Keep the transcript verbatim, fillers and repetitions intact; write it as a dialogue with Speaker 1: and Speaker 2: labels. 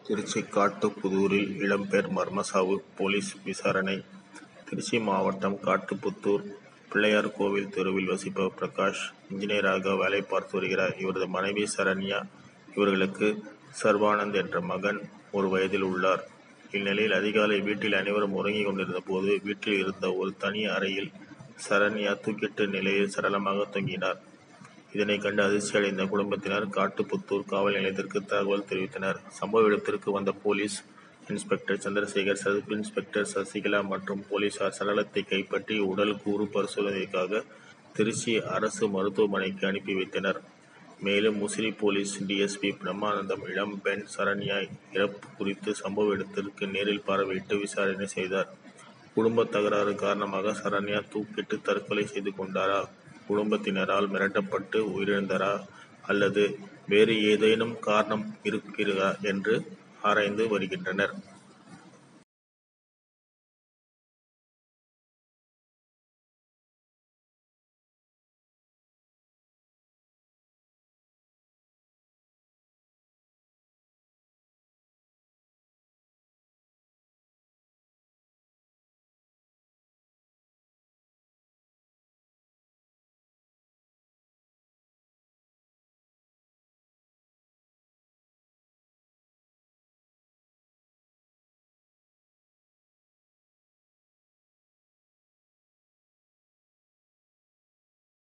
Speaker 1: திருச்சி காட்டுப்புதூரில் இளம்பெண் மர்மசாவு போலீஸ் விசாரணை. திருச்சி மாவட்டம் காட்டுப்புத்தூர் பிள்ளையார் கோவில் தெருவில் வசிப்பவர் பிரகாஷ் இன்ஜினியராக வேலை பார்த்து வருகிறார். இவரது மனைவி சரண்யா. இவர்களுக்கு சர்வானந்த் என்ற மகன் ஒரு வயதில் உள்ளார். இந்நிலையில் அதிகாலை வீட்டில் அனைவரும் உறங்கிக் கொண்டிருந்த போது வீட்டில் இருந்த ஒரு தனி அறையில் சரண்யா தூக்கிட்டு நிலையில் சடலமாக தொங்கினார். இதனை கண்டு அதிர்ச்சி அடைந்த குடும்பத்தினர் காட்டுப்புத்தூர் காவல் நிலையத்திற்கு தகவல் தெரிவித்தனர். சம்பவ இடத்திற்கு வந்த police inspector Chandrasekhar, sub inspector Sasikala மற்றும் போலீசார் சடலத்தை கைப்பற்றி உடல் கூறு பரிசோதனைக்காக திருச்சி அரசு மருத்துவமனைக்கு அனுப்பி வைத்தனர். மேலும் முசிறி போலீஸ் டிஎஸ்பி பிரம்மானந்தம் இளம்பெண் சரண்யா இறப்பு குறித்து சம்பவ இடத்திற்கு நேரில் பார்வையிட்டு விசாரணை செய்தார். குடும்ப தகராறு காரணமாக சரண்யா தூக்கிட்டு தற்கொலை செய்து கொண்டாரா, குடும்பத்தினரால் மிரட்டப்பட்டு உயிரிழந்தாரா அல்லது வேறு ஏதேனும் காரணம் இருக்கிறதா என்று ஆராய்ந்து வருகின்றனர்.